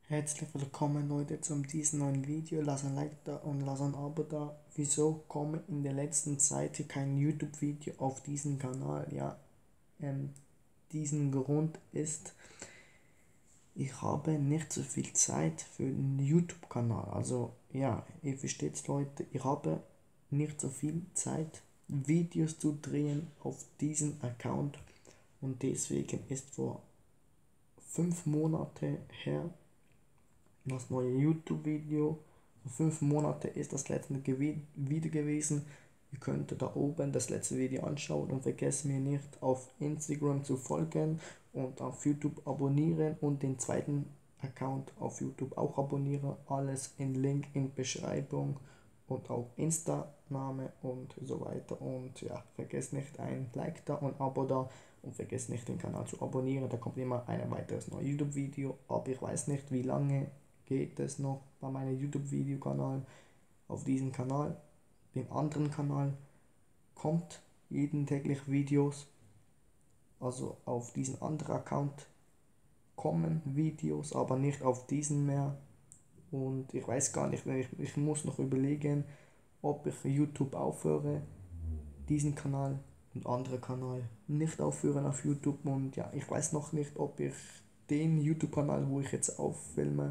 Herzlich willkommen Leute zum diesem neuen Video. Lass ein Like da und lass ein Abo da. Wieso komme in der letzten Zeit kein YouTube-Video auf diesen Kanal? Ja, diesen Grund ist, ich habe nicht so viel Zeit für den YouTube-Kanal. Also ja, ihr versteht's Leute, ich habe nicht so viel Zeit, Videos zu drehen auf diesem Account. Und deswegen ist vor 5 Monate her das neue YouTube-Video. Vor 5 Monate ist das letzte Video gewesen. Ihr könnt da oben das letzte Video anschauen und vergesst mir nicht auf Instagram zu folgen und auf YouTube abonnieren und den zweiten Account auf YouTube auch abonnieren. Alles in Link in Beschreibung und auch Insta-Name und so weiter. Und ja, vergesst nicht ein Like da und Abo da und vergesst nicht den Kanal zu abonnieren. Da kommt immer ein weiteres neues YouTube-Video, aber ich weiß nicht, wie lange geht es noch bei meinem YouTube-Videokanal. Auf diesem Kanal, den anderen Kanal, kommt jeden täglich Videos. Also auf diesen anderen Account kommen Videos, aber nicht auf diesen mehr. Und ich weiß gar nicht, ich muss noch überlegen, ob ich YouTube aufhöre, diesen Kanal und andere Kanal nicht aufhören auf YouTube. Und ja, ich weiß noch nicht, ob ich den YouTube-Kanal, wo ich jetzt auffilme,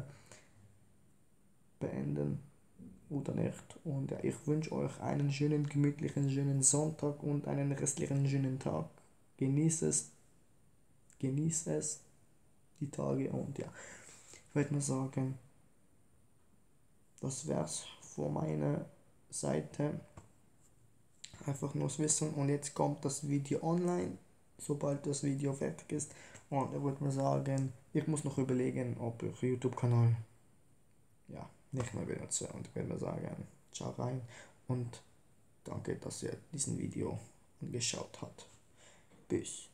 beenden oder nicht. Und ja, ich wünsche euch einen schönen, gemütlichen, schönen Sonntag und einen restlichen schönen Tag. Genießt es, die Tage. Und ja, ich würde nur sagen, das wär's von meiner Seite. Einfach nur das Wissen. Und jetzt kommt das Video online, sobald das Video fertig ist. Und ich würde mal sagen, ich muss noch überlegen, ob ich YouTube-Kanal nicht mehr benutze. Und ich würde mal sagen, ciao rein und danke, dass ihr diesen Video angeschaut habt. Bis.